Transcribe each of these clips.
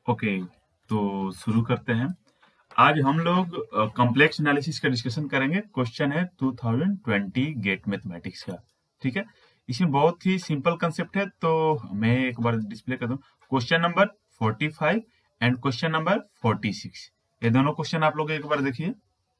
Okay, तो शुरू करते हैं। आज हम लोग कॉम्प्लेक्स एनालिसिस का डिस्कशन करेंगे। क्वेश्चन है 2020 गेट मैथमेटिक्स का। ठीक है, इसमें बहुत ही सिंपल कंसेप्ट है, तो मैं एक बार डिस्प्ले कर दूं। Question number 45 and question number 46, ये दोनों क्वेश्चन आप लोग एक बार देखिए।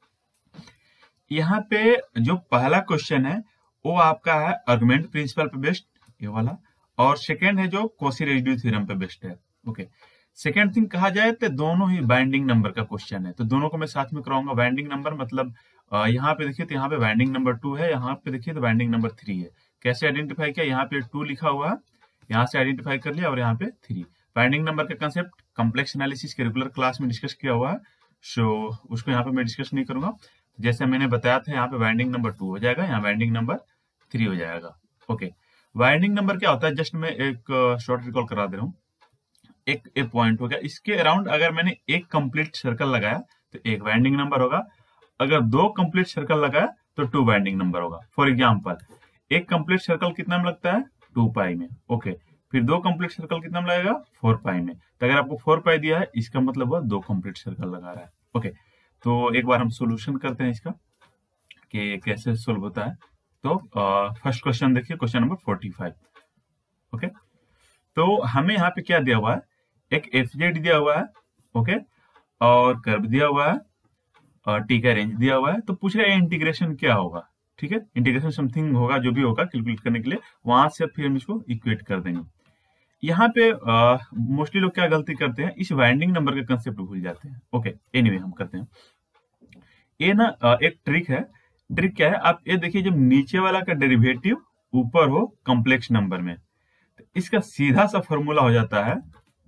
यहाँ पे जो पहला क्वेश्चन है वो आपका है आर्गुमेंट प्रिंसिपल पे बेस्ड, ये वाला, और सेकेंड है जो कॉची रेसिड्यू थ्योरम पे बेस्ड है। ओके, सेकेंड थिंग कहा जाए तो दोनों ही बाइंडिंग नंबर का क्वेश्चन है, तो दोनों को मैं साथ में कराऊंगा। बाइंडिंग नंबर मतलब यहाँ पे देखिए तो यहाँ पे बाइंडिंग नंबर 2 है, यहाँ पे देखिए तो बाइंडिंग नंबर 3 है। कैसे आइडेंटिफाई किया, यहाँ पे 2 लिखा हुआ है, यहाँ से आइडेंटिफाई कर लिया, और यहाँ पे 3। बाइंडिंग नंबर का कंसेप्ट कॉम्प्लेक्स एनालिसिस के रेगुलर क्लास में डिस्कस किया हुआ है, सो उसको यहाँ पे मैं डिस्कस नहीं करूंगा। जैसे मैंने बताया था, यहाँ पे बाइंडिंग नंबर 2 हो जाएगा, यहाँ बाइंडिंग नंबर 3 हो जाएगा। ओके, बाइंडिंग नंबर क्या होता है, जस्ट मैं एक शॉर्ट रिकॉल करा दे रहा हूँ। एक पॉइंट हो गया, इसके अराउंड अगर मैंने एक कंप्लीट सर्कल लगाया तो एक बाइंडिंग नंबर होगा, अगर 2 कंप्लीट सर्कल लगाया तो 2 बाइंडिंग नंबर होगा। फॉर एग्जांपल, एक कंप्लीट सर्कल कितना में लगता है, 2 पाई में। ओके, फिर 2 कंप्लीट सर्कल कितना में लगेगा, 4 पाई में। तो अगर आपको 4 पाई दिया है, इसका मतलब वह 2 कंप्लीट सर्कल लगा रहा है। ओके, तो एक बार हम सोल्यूशन करते हैं इसका कि कैसे सोल्व होता है। तो फर्स्ट क्वेश्चन देखिए, क्वेश्चन नंबर 45। ओके, तो हमें यहाँ पे क्या दिया हुआ है, एक एफजेड दिया हुआ है, ओके, और कर्व दिया हुआ है, और टी का रेंज दिया हुआ है। तो पूछ रहा है इंटीग्रेशन क्या होगा। ठीक है, इंटीग्रेशन समथिंग होगा, जो भी होगा कैलकुलेट करने के लिए, वहां से फिर हम इसको इक्वेट कर देंगे। यहाँ पे मोस्टली लोग क्या गलती करते हैं, इस बाइंडिंग नंबर का कंसेप्ट भूल जाते हैं। ओके, एनीवे हम करते हैं। ये ना एक ट्रिक है। ट्रिक क्या है, आप ये देखिए, जब नीचे वाला का डेरिवेटिव ऊपर हो कॉम्प्लेक्स नंबर में, तो इसका सीधा सा फॉर्मूला हो जाता है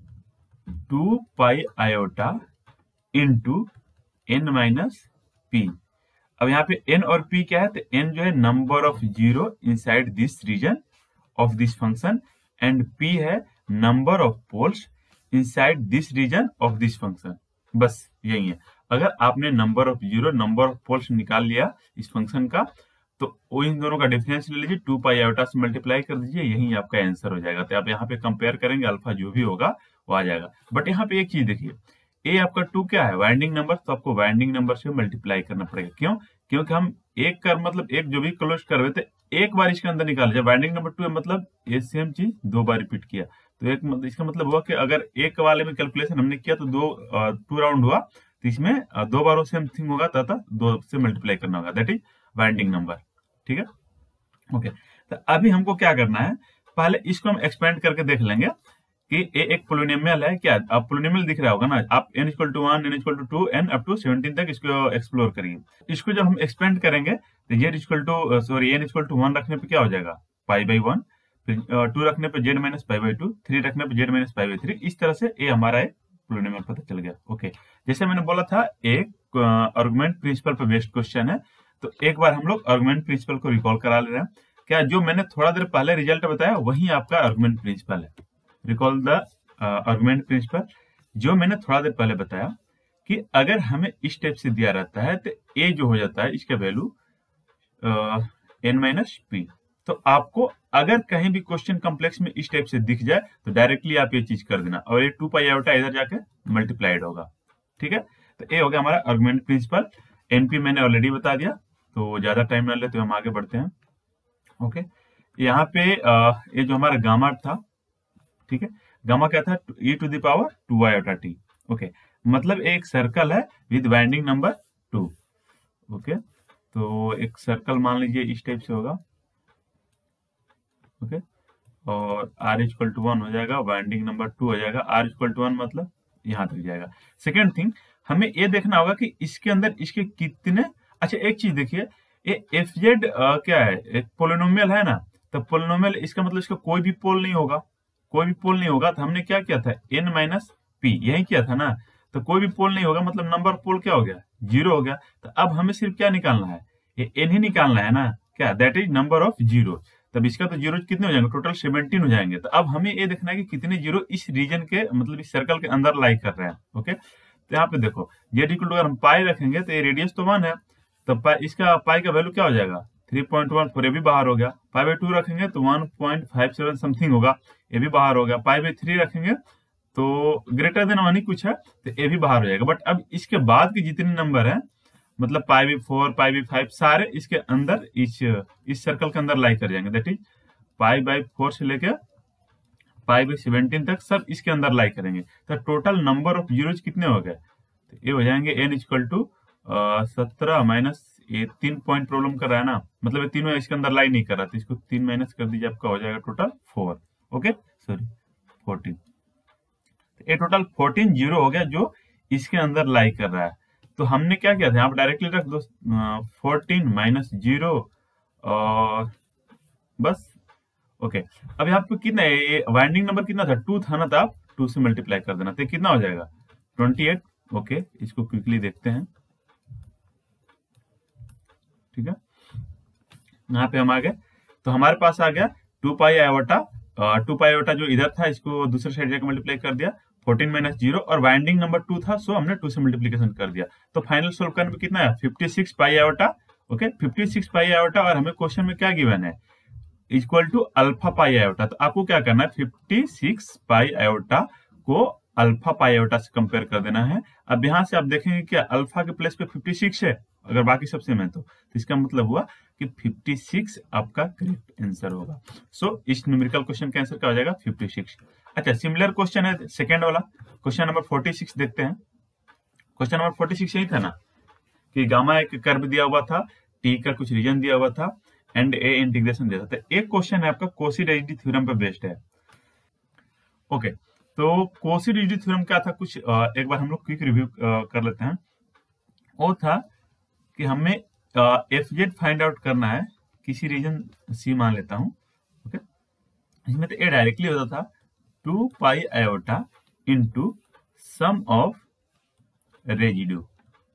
2 pi iota into n minus P. अब यहाँ पे n और p क्या है, तो n जो है number of zero inside this region of this function, and p है number of poles inside this region of this function. बस यही है। अगर आपने number of zero, number of poles निकाल लिया इस फंक्शन का, तो वो इन दोनों का डिफरेंस ले लीजिए, 2 पाई आयोटा से मल्टीप्लाई कर दीजिए, यही आपका आंसर हो जाएगा। तो आप यहाँ पे कंपेयर करेंगे, अल्फा जो भी होगा वो आ जाएगा। बट यहाँ पे एक चीज देखिए, ए आपका 2 क्या है, वाइंडिंग नंबर, तो आपको वाइंडिंग नंबर से मल्टीप्लाई करना पड़ेगा। क्यों? क्योंकि हम एक कर मतलब एक जो भी क्लोज करवे थे, एक बार इसके अंदर निकाल, जब वाइंडिंग नंबर 2 है मतलब ये सेम चीज 2 बार रिपीट किया, तो एक इसका मतलब हुआ कि अगर एक वाले में कैलकुलेशन हमने किया तो 2 राउंड हुआ, तो इसमें 2 बार सेम थिंग होगा, तथा 2 से मल्टीप्लाई करना होगा, दैट इज वाइंडिंग नंबर। ठीक है, ओके। तो अभी हमको क्या करना है, पहले इसको हम एक्सपेंड करके देख लेंगे कि ये एक पोलिनोमियल है क्या। आप पोलिनोमियल दिख रहा होगा ना, आप n = 1, n = 2, n up to 17 तक इसको एक्सप्लोर करिए। इसको जब हम एक्सपेंड करेंगे तो n = 1 रखने पे क्या हो जाएगा, π/1, फिर 2 रखने पे z - π/2, 3 रखने पे z - π/3। इस तरह से ये हमारा एक पोलिनोमियल पता चल गया। ओके, जैसे मैंने बोला था एक आर्गुमेंट प्रिंसिपल पर बेस्ड क्वेश्चन है, तो एक बार हम लोग आर्गुमेंट प्रिंसिपल को रिकॉल करा ले रहे हैं। क्या जो मैंने थोड़ा देर पहले रिजल्ट बताया वही आपका आर्गुमेंट प्रिंसिपल है। रिकॉल द आर्गुमेंट प्रिंसिपल, जो मैंने थोड़ा देर पहले बताया कि अगर हमें इस टाइप से दिया रहता है तो ए जो हो जाता है, इसका वैल्यू n - p। तो आपको अगर कहीं भी क्वेश्चन कॉम्प्लेक्स में इस टाइप से दिख जाए तो डायरेक्टली आप ये चीज कर देना, और ये 2 पाई आयोटा इधर जाके मल्टीप्लाइड होगा। ठीक है, तो ये हो गया हमारा आर्गुमेंट प्रिंसिपल। एनपी मैंने ऑलरेडी बता दिया, तो ज्यादा टाइम ना लेते हम आगे बढ़ते हैं। ओके, यहाँ पे ये जो हमारा गामा था, ठीक है, गामा क्या था, e⁻² आयोटा t। ओके, मतलब एक सर्कल है विद बाइंडिंग नंबर 2। ओके, तो एक सर्कल मान लीजिए इस टाइप से होगा। ओके, और r = 1 हो जाएगा, बाइंडिंग नंबर 2 हो जाएगा, r = 1 मतलब यहाँ तक जाएगा। सेकेंड थिंग, हमें ये देखना होगा कि इसके अंदर इसके कितने, अच्छा एक चीज देखिए, ये fz क्या है, एक पोलिनोमियल है ना, तो पोलिनोमियल इसका मतलब इसका कोई भी पोल नहीं होगा, कोई भी पोल नहीं होगा। तो हमने क्या किया था, n - p यही किया था ना, तो कोई भी पोल नहीं होगा मतलब नंबर पोल क्या हो गया, 0 हो गया। तो अब हमें सिर्फ क्या निकालना है, ये n ही निकालना है ना, क्या, that is number of zero. तब इसका तो जीरो कितने हो जाएंगे, टोटल 17 हो जाएंगे। तो अब हमें ये देखना है कि कितने जीरो इस रीजन के मतलब इस सर्कल के अंदर लाई कर रहे हैं। ओके, तो यहाँ पे देखो z = अगर हम पाई रखेंगे तो ये रेडियस तो 1 है, तो इसका पाई का वैल्यू क्या हो जाएगा, 3.14, ये भी बाहर हो गया। π/2 रखेंगे तो 1.57 समथिंग होगा, ये भी बाहर हो गया। π/3 रखेंगे तो ग्रेटर देन 1 ही कुछ है तो ए भी बाहर हो जाएगा। बट अब इसके बाद के जितने नंबर हैं, मतलब पाई भी 4 पाई भी 5 सारे इसके अंदर इस सर्कल के अंदर लाई कर जाएंगे। दैट इज पाई बाई 4 से लेकर पाई बाई 17 तक सब इसके अंदर लाई करेंगे। तो टोटल नंबर ऑफ जीरोज कितने हो गए? तो ये हो जाएंगे n इक्वल टू 17 माइनस ये 3 पॉइंट प्रॉब्लम कर रहा है ना, मतलब ये तीनों इसके अंदर लाई नहीं कर रहा, तो इसको 3 माइनस कर दीजिए, आपका हो जाएगा टोटल 4। Okay sorry 14। ये टोटल 14 जीरो हो गया जो इसके अंदर लाई कर रहा है। तो हमने क्या किया था, यहाँ पर डायरेक्टली रख दो 14 माइनस 0 और बस। ओके अब यहाँ पे कितना है, ये वाइंडिंग नंबर कितना था, 2 था ना, तो आप 2 से मल्टीप्लाई कर देना, तो कितना हो जाएगा 28। ओके इसको क्विकली देखते हैं। ठीक है यहाँ पे हम आ गए, तो हमारे पास आ गया 2 पाई आयोटा। 2 पाई आयोटा जो इधर था इसको दूसरे साइड जाकर मल्टीप्लाई कर दिया, 14 माइनस 0 और वाइंडिंग नंबर 2 था, सो हमने 2 से मल्टीप्लीकेशन कर दिया। तो फाइनल सोल्व करने में कितना है, 56 pi iota. Okay 56 pi iota, और हमें क्वेश्चन में क्या गिवन है, equal to alpha pi iota. तो आपको क्या करना है, 56 पाई आयोटा को अल्फा पाई आयोटा से कंपेयर कर देना है। अब यहाँ से आप देखेंगे कि अल्फा के प्लेस पे 56 है, अगर बाकी सब सेम है तो इसका मतलब हुआ कि 56 आपका करेक्ट आंसर होगा। सो इस न्यूमेरिकल क्वेश्चन का आंसर क्या हो जाएगा, 56। अच्छा सिमिलर क्वेश्चन है सेकेंड वाला, क्वेश्चन नंबर 46 देखते हैं। क्वेश्चन नंबर 46 यही था ना कि गामा एक कर्व दिया हुआ था, टी का कुछ रीजन दिया हुआ था एंड ए इंटीग्रेशन दिया था। एक क्वेश्चन है आपका कोसी-रेसिड्यू थ्योरम पे बेस्ड है। ओके तो कोसी-रेसिड्यू थ्योरम क्या था, कुछ एक बार हम लोग क्विक रिव्यू कर लेते हैं। वो था कि हमें एफ जेड फाइंड आउट करना है, किसी रीजन सी मान लेता हूं। ओके इसमें तो ए डायरेक्टली होता था 2 pi iota into sum of residue.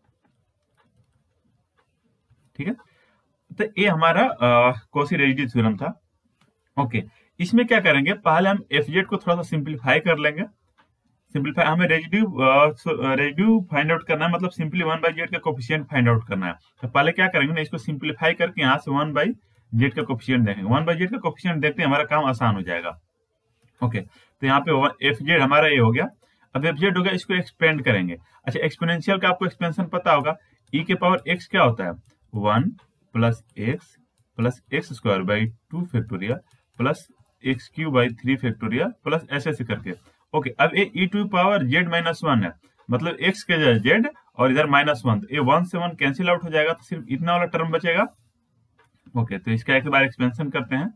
ठीक है तो ये हमारा कोसी-रेसिड्यू थ्योरम था। ओके इसमें क्या करेंगे, पहले हम एफ जेड को थोड़ा सा सिंप्लीफाई कर लेंगे। सिंप्लीफाई हमें रेजिड्यू फाइंड आउट करना है, मतलब सिंपली 1/z का कोफिशिएंट फाइंड आउट करना है। तो पहले क्या करेंगे ना, इसको सिंप्लीफाई करके यहाँ से 1/z का कोफिशिएंट देखेंगे। 1/z का कोफिशिएंट देखते हैं, हमारा काम आसान हो जाएगा। ओके तो यहाँ पे एफ जेड हमारा ये हो गया। अब एफ जेड हो गया, इसको एक्सपेंड करेंगे। अच्छा एक्सपोनेंशियल का आपको एक्सपेंशन पता होगा, e के पावर x क्या होता है, 1 plus x square by 2 factorial plus x cube by 3 factorial plus ऐसे करके। ओके अब ये e to power z minus 1 है, मतलब x के जगह z और इधर माइनस 1, तो ये 1 से 1 कैंसिल आउट हो जाएगा, तो सिर्फ इतना वाला टर्म बचेगा। ओके तो इसका एक बार एक्सपेंशन करते हैं।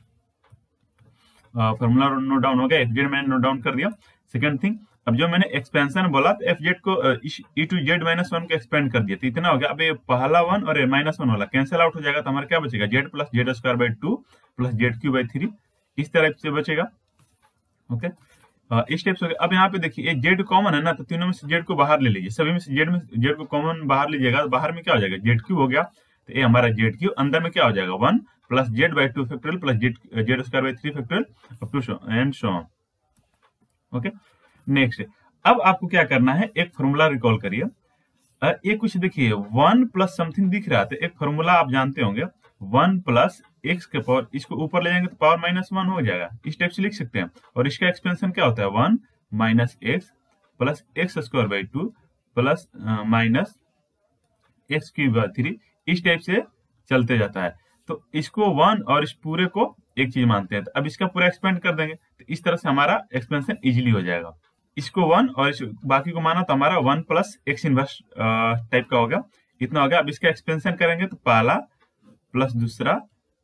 फॉर्मूला नोट डाउन हो गया, एफ जेड मैंने नोट डाउन कर दिया। सेकंड थिंग, अब जो मैंने एक्सपेंशन बोला तो एफ जेड को e टू जेड माइनस 1 को एक्सपेंड कर दिया, तो इतना हो गया। अब ये पहला 1 और माइनस 1 वाला कैंसिल आउट हो जाएगा, तो हमारा क्या बचेगा, z plus z square by 2 plus z cube by 3, इस तरह से बचेगा। ओके इस टाइप से। अब यहाँ पे देखिए ये जेड कॉमन है ना, तो तीनों में से जेड को बाहर ले लीजिए, सभी में से जेड को कॉमन बाहर लीजिएगा, तो बाहर में क्या हो जाएगा, जेड क्यू हो गया। तो ये हमारा जेड क्यू, अंदर में क्या हो जाएगा, 1 plus z by 2 factorial plus z square by 3 factorial up to and so on. Okay next, अब आपको क्या करना है, एक फॉर्मूला रिकॉल करिए। ये कुछ देखिए 1 प्लस समथिंग दिख रहा है, तो एक फॉर्मूला आप जानते होंगे, 1 प्लस एक्स के पावर, इसको ऊपर ले जाएंगे तो पावर माइनस 1 हो जाएगा, इस टाइप से लिख सकते हैं। और इसका एक्सपेंशन क्या होता है, 1 minus x plus x square by 2 plus minus x cube by 3, इस टाइप से चलते जाता है। तो इसको 1 और इस पूरे को एक चीज मानते हैं, तो अब इसका पूरा एक्सपेंड कर देंगे, तो इस तरह से हमारा एक्सपेंशन इजीली हो जाएगा। इसको 1 और इस बाकी को माना तो हमारा 1 प्लस एक्स इनवर्स टाइप का होगा, इतना हो गया। अब इसका एक्सपेंशन करेंगे तो पहला प्लस दूसरा,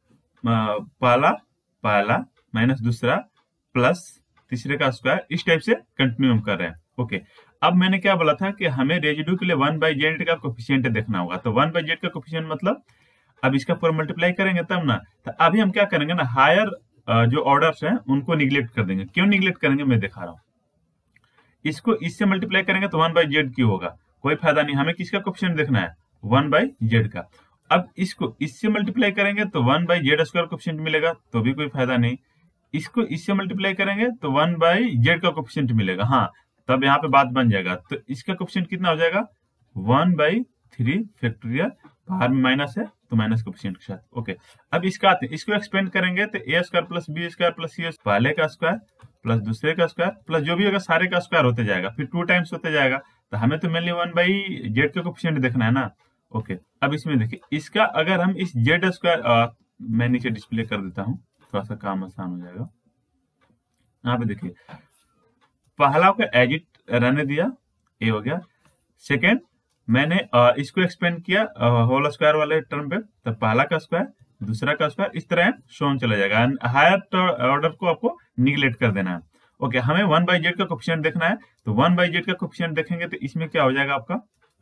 पहला माइनस दूसरा प्लस तीसरे का स्क्वायर, इस टाइप से कंटिन्यू हम कर रहे हैं। ओके अब मैंने क्या बोला था कि हमें रेजिड्यू के लिए 1/z का कोफिशिएंट देखना होगा, तो 1/z का कोफिशिएंट मतलब अब इसका पूरा मल्टीप्लाई करेंगे तब ना। तो अभी हम क्या करेंगे ना, हायर जो ऑर्डर्स हैं उनको निगलेक्ट कर देंगे। क्यों निगलेक्ट करेंगे मैं दिखा रहा हूँ। इसको इससे मल्टीप्लाई करेंगे तो 1/z क्यों होगा, कोई फायदा नहीं, हमें किसका कोफिशिएंट देखना है, 1/z का। अब इसको इससे मल्टीप्लाई करेंगे तो 1/z स्क्वायर कोफिशिएंट मिलेगा, तो भी कोई फायदा नहीं। इसको इससे मल्टीप्लाई करेंगे तो 1/z का कोफिशिएंट मिलेगा, हाँ तब यहाँ पे बात बन जाएगा। तो इसका कोफिशिएंट कितना हो जाएगा, 1/3 फैक्टोरियल, बाहर में माइनस है तो माइनस कोफिशिएंट के साथ। ओके अब इसका आते हैं, इसको एक्सपेंड करेंगे तो a square plus B square plus C पहले का स्क्वायर प्लस दूसरे का स्क्वायर प्लस जो भी होगा सारे का स्क्वायर होते जाएगा, फिर 2 टाइम्स होते जाएगा। तो हमें तो मेनली 1/z का कोफिशिएंट देखना है ना। ओके, अब इसमें देखिए, इसका अगर हम इस z स्क्वायर, मैं नीचे डिस्प्ले कर देता हूँ, थोड़ा सा काम आसान हो जाएगा। यहाँ पे देखिए, पहला को एज इट रहने दिया, ये हो गया। सेकेंड मैंने इसको एक्सपेंड किया होल स्क्वायर वाले टर्म पे, तो पहला का स्क्वायर दूसरा का स्क्वायर, इस तरह शोन चला जाएगा। हायर ऑर्डर को आपको निगलेक्ट कर देना है। ओके, हमें 1/z का कोफिशिएंट देखना है, तो 1/z का कोफिशिएंट देखेंगे तो इसमें क्या हो जाएगा आपका,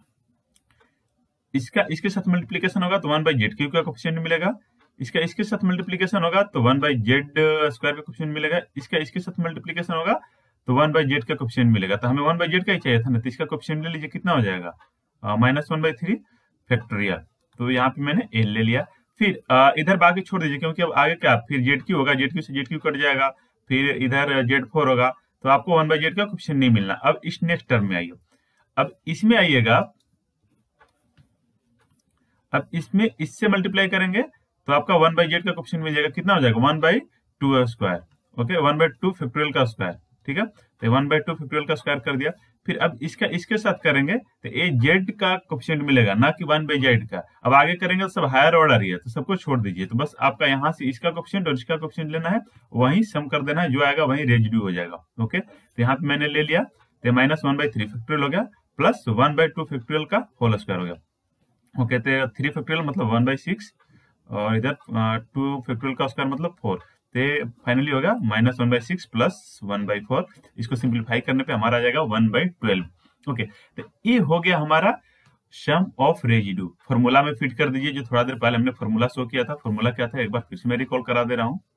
इसका इसके साथ मल्टीप्लीकेशन होगा तो 1/z³ का कोफिशिएंट मिलेगा, इसका इसके साथ मल्टीप्लीकेशन होगा तो 1/z स्क्वायर का कोफिशिएंट मिलेगा, इसका इसके साथ मल्टीप्लीकेशन होगा तो 1/z का कोफिशिएंट मिलेगा। तो हमें 1/z का ही चाहिए था ना, तो इसका कोफिशिएंट ले लीजिए, कितना हो जाएगा, -1/3 फैक्टोरियल। तो यहाँ पे मैंने l ले लिया। फिर इधर बाकी छोड़ दीजिए, क्योंकि अब आगे क्या, फिर z³ होगा, z³ से z³ कट जाएगा, फिर इधर z4 होगा, तो आपको 1/z का कोफिशिएंट नहीं मिलना। अब इस नेक्स्ट टर्म में आइए, अब इसमें आइएगा, अब इसमें इससे मल्टीप्लाई करेंगे तो आपका 1/z का कोफिशिएंट मिल जाएगा, कितना हो जाएगा, 1/2 स्क्वायर। ओके, 1/2 फैक्टोरियल का स्क्वायर, ठीक है, तो 1/2 फैक्टोरियल का स्क्वायर कर दिया। फिर अब इसका इसके साथ करेंगे तो ये z का कोफिशिएंट मिलेगा, ना कि 1/z का। अब आगे करेंगे तो सब हायर ऑर्डर ही है, तो सबको छोड़ दीजिए। तो बस आपका यहाँ से इसका कोफिशिएंट और इसका कोफिशिएंट लेना है, वहीं सम कर देना है, जो आएगा वहीं रेजिड्यू हो जाएगा। ओके, तो यहाँ पे मैंने ले लिया, तो -1/3 फैक्टोरियल हो गया, प्लस 1/2 फैक्टोरियल का होल स्क्वायर हो गया। ओके, तो 3 फैक्टोरियल मतलब 1/6, और इधर 2 फैक्टोरियल का स्क्वायर मतलब 4, तो फाइनली होगा -1/6 प्लस 1/4। इसको सिंप्लीफाई करने पे हमारा आ जाएगा 1/12। ओके, तो ये हो गया हमारा सम ऑफ रेजिड्यू। फॉर्मूला में फिट कर दीजिए, जो थोड़ा देर पहले हमने फॉर्मूला शो किया था। फॉर्मूला क्या था, एक बार फिर से मैं रिकॉल करा दे रहा हूँ।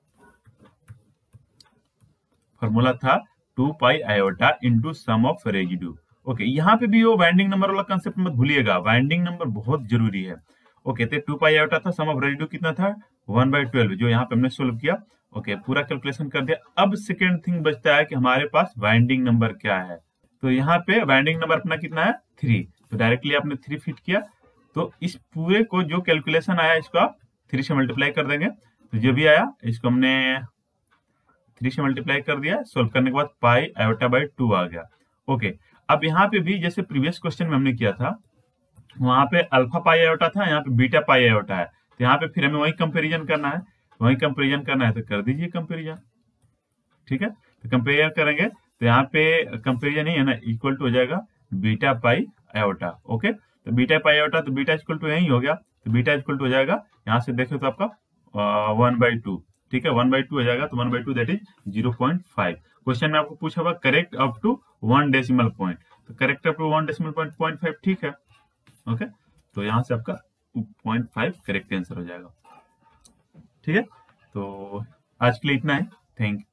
फॉर्मूला था 2π iota into sum of residue. Okay, यहाँ पे भी वो वाइंडिंग नंबर वाला कंसेप्ट मत भूलिएगा, वाइंडिंग नंबर बहुत जरूरी है। ओके, तो 2π आयोटा था, सम ऑफ रेजिड्यू कितना था, 1/12, जो यहाँ पे हमने सोल्व किया। ओके, पूरा कैलकुलेशन कर दिया। अब सेकेंड थिंग बचता है कि हमारे पास वाइंडिंग नंबर क्या है। तो यहाँ पे वाइंडिंग नंबर अपना कितना है, 3, तो डायरेक्टली आपने 3 फिट किया। तो इस पूरे को जो कैलकुलेशन आया, इसको आप 3 से मल्टीप्लाई कर देंगे, तो जो भी आया इसको हमने 3 से मल्टीप्लाई कर दिया। सोल्व करने के बाद पाई आयोटा बाई 2 आ गया। ओके, अब यहाँ पे भी जैसे प्रीवियस क्वेश्चन में हमने किया था, वहां पे अल्फा पाई आयोटा था, यहाँ पे बीटा पाई आयोटा है, तो यहाँ पे फिर हमें वही कंपैरिजन करना है। वही कंपैरिजन करना है तो कर दीजिए कंपैरिजन, ठीक है। तो कंपेयर करेंगे तो यहाँ पे कंपैरिजन ही है ना, इक्वल टू हो जाएगा बीटा पाई आयोटा। ओके, तो बीटा पाई आयोटा, तो बीटा इक्वल टू यही हो गया, तो बीटा इक्वल टू हो जाएगा, यहाँ से देखे तो आपका 1/2, ठीक है, 1/2 हो जाएगा, तो 1/2 दैट इज 0.5। क्वेश्चन में आपको पूछा हुआ correct up to 1 decimal point, तो correct up to 1 decimal point 0.5, ठीक है। ओके, तो यहाँ से आपका 0.5 करेक्ट आंसर हो जाएगा, ठीक है। तो आज के लिए इतना है, थैंक यू।